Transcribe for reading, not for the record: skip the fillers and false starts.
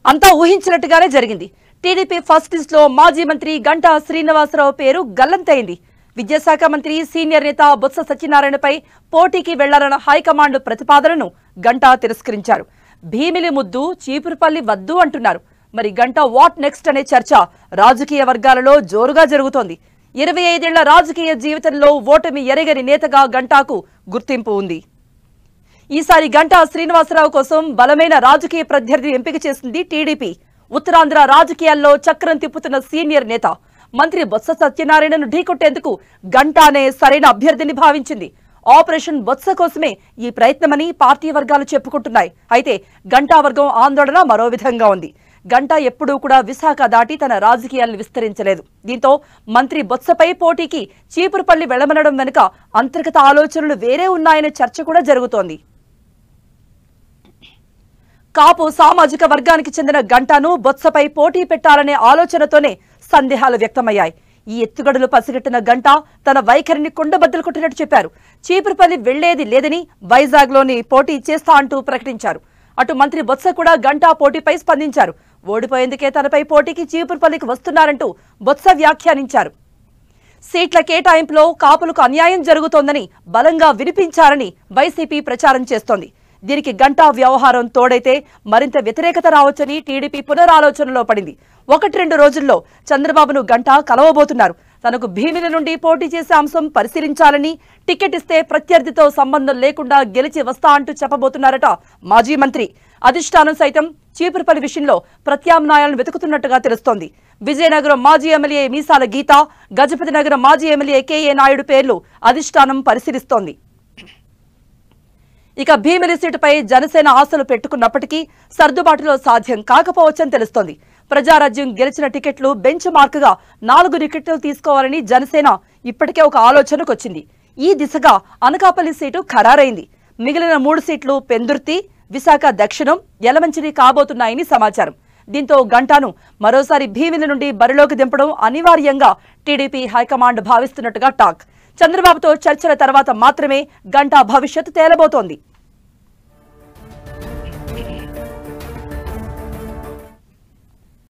అంతా ఊహించినట్టుగానే జరిగింది. TDP first list లో మాజీ మంత్రి గంటా శ్రీనివాసరావు పేరు గల్లంతైంది. విద్యాశాఖ మంత్రి సీనియర్ నేత బొత్స సత్యనారాయణపై పోటీకి వెళ్లారన్న హైకమాండ్ ప్రతిపాదనను గంటా తిరస్కరించారు. భీమిలి ముద్దు చీపురుపల్లి వద్దు అంటున్నారు. మరి గంటా వాట్ నెక్స్ట్ అనే చర్చ రాజకీయ వర్గాలలో జోరుగా జరుగుతోంది. 25 ఏళ్ల రాజకీయ జీవితంలో ఓటమి ఎరగని నేతగా గంటాకు గుర్తింపు ఉంది. ఈసారి గంటా శ్రీనివాసరావు కోసం బలమైన రాజకీయ ప్రత్యర్థి ఎంపిక చేసింది టీడీపీ. ఉత్తరాంధ్ర రాజకీయాల్లో చక్రం తిప్పుతున్న సీనియర్ నేత మంత్రి బొత్స సత్యనారాయణను ఢీకొట్టేందుకు గంటానే సరైన అభ్యర్థిని భావించింది. ఆపరేషన్ బొత్స కోసమే ఈ ప్రయత్నమని పార్టీ వర్గాలు చెప్పుకుంటున్నాయి. అయితే గంటా వర్గం ఆందోళన మరో విధంగా ఉంది. గంటా ఎప్పుడూ కూడా విశాఖ దాటి తన రాజకీయాలను విస్తరించలేదు. దీంతో మంత్రి బొత్సపై పోటీకి చీపురుపల్లి వెళ్లమనడం వెనుక అంతర్గత ఆలోచనలు వేరే ఉన్నాయనే చర్చ కూడా జరుగుతోంది. కాపు సామాజిక వర్గానికి చెందిన గంటాను బొత్సపై పోటీ పెట్టాలనే ఆలోచనతోనే సందేహాలు వ్యక్తమయ్యాయి. ఈ ఎత్తుగడలు పసిగట్టిన గంటా తన వైఖరిని కుండబద్దలు కొట్టినట్టు చెప్పారు. చీపురుపల్లి వెళ్లేది లేదని వైజాగ్లోని పోటీ చేస్తా అంటూ ప్రకటించారు. అటు మంత్రి బొత్స కూడా గంటా పోటీపై స్పందించారు. ఓడిపోయేందుకే తనపై పోటీకి చీపురుపల్లికి వస్తున్నారంటూ బొత్స వ్యాఖ్యానించారు. సీట్ల కేటాయింపులో కాపులకు అన్యాయం జరుగుతోందని బలంగా వినిపించారని వైసీపీ ప్రచారం చేస్తోంది. దీనికి గంటా వ్యవహారం తోడైతే మరింత వ్యతిరేకత రావచ్చని టీడీపీ పునరాలోచనలో పడింది. 1-2 రోజుల్లో చంద్రబాబును గంటా కలవబోతున్నారు. తనకు భీమిలి నుండి పోటీ చేసే అంశం పరిశీలించాలని, టికెట్ ఇస్తే ప్రత్యర్థితో సంబంధం లేకుండా గెలిచి వస్తా అంటూ చెప్పబోతున్నారట మాజీ మంత్రి. అధిష్టానం సైతం చీపురుపల్లి విషయంలో ప్రత్యామ్నాయాలను వెతుకుతున్నట్టుగా తెలుస్తోంది. విజయనగరం మాజీ ఎమ్మెల్యే మీసాల గీత, గజపతి నగరం మాజీ ఎమ్మెల్యే కేఏ నాయుడు పేర్లు అధిష్టానం పరిశీలిస్తోంది. ఇక భీమిలి సీటుపై జనసేన ఆశలు పెట్టుకున్నప్పటికీ సర్దుబాటులో సాధ్యం కాకపోవచ్చని తెలుస్తోంది. ప్రజారాజ్యం గెలిచిన టికెట్లు బెంచ్ మార్కుగా 4 టికెట్లు తీసుకోవాలని జనసేన ఇప్పటికే ఒక ఆలోచనకొచ్చింది. ఈ దిశగా అనకాపల్లి సీటు ఖరారైంది. మిగిలిన 3 సీట్లు పెందుర్తి, విశాఖ దక్షిణం, యలమంచిలి కాబోతున్నాయని సమాచారం. దీంతో గంటాను మరోసారి భీమిలి నుండి బరిలోకి దింపడం అనివార్యంగా టీడీపీ హైకమాండ్ భావిస్తున్నట్టుగా టాక్. చంద్రబాబుతో చర్చల తర్వాత మాత్రమే గంటా భవిష్యత్తు తేలబోతోంది.